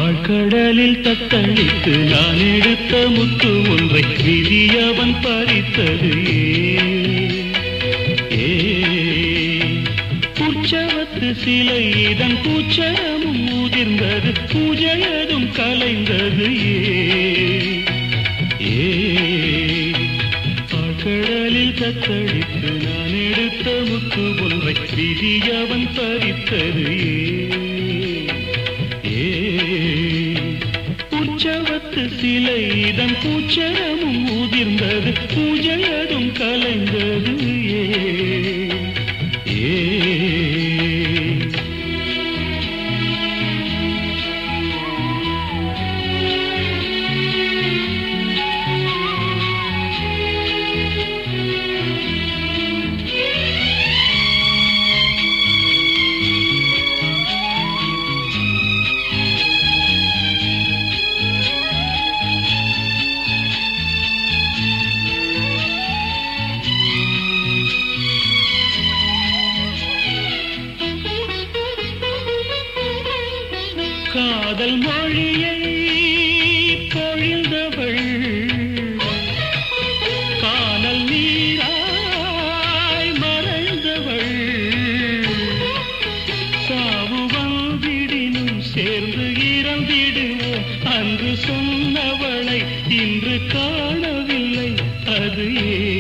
ஆழ்கடலில் தத்தளித்து நான் எடுத்த முத்து ஒன்றை விதியவன் பறித்தது உற்சவத்து சிலை இதன் பூச்சரமும் ஊதிர்ந்தது பூஜையதும் கலைந்தது ஆழ்கடலில் தத்தளித்து நான் எடுத்த முத்து ஒன்றை விதியவன் பறித்தது உற்சவத்து சிலை இதன் பூச்சரமும் ஊதிர்ந்தது பூஜையதும் கலைந்தது காதல் மொழியை பொழிந்தவள் காணல் நீராய் மறைந்தவள் சாவு வந்திடினும் சேர்ந்து இறந்திடுவோம் அன்று சொன்னவளை இன்று காணவில்லை அது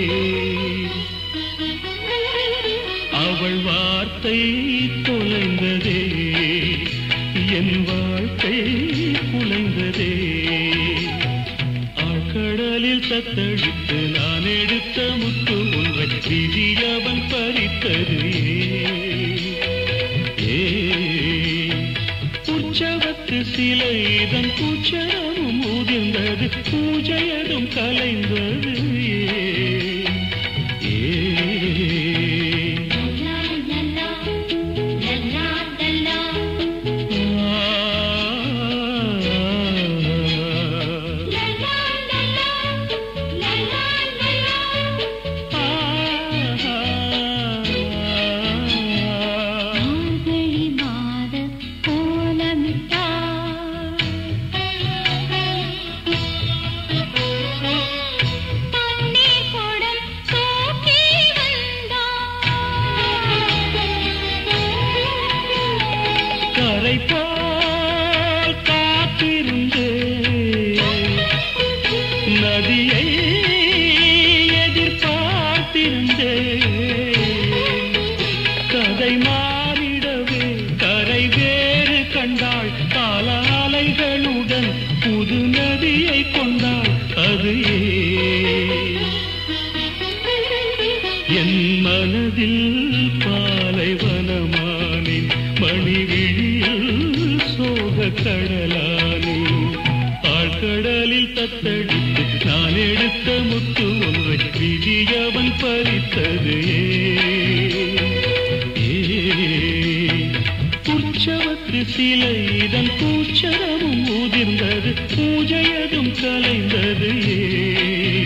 அவள் வார்த்தை தொலைந்ததே என் வாழ்க்கை குலைந்ததே ஆழ்கடலில் தத்தளித்து நான் எடுத்த முத்து ஒன்றை விதியவன் பறித்தது உற்சவத்து சிலை இதன் பூச்சரமும் ஊதிர்ந்தது பூஜையதும் கலைந்தது கரை போல் காத்திருந்து நதியை எதிர்பார்த்திருந்தே கதை மாறிடவே கரை வேறு கண்டாள் கால அலைகளுடன் புது நதியை கொண்டாள் அது என் மனதில் பாலைவனமானின் மணிவிழியில் சோக கடலானே ஆழ்கடலில் தத்தடித்து நான் எடுத்த முத்து ஒன்றை விதியவன் பறித்தது உற்சவத்து சிலை இதன் பூச்சரமும் ஊதிர்ந்தது பூஜையதும் கலைந்தது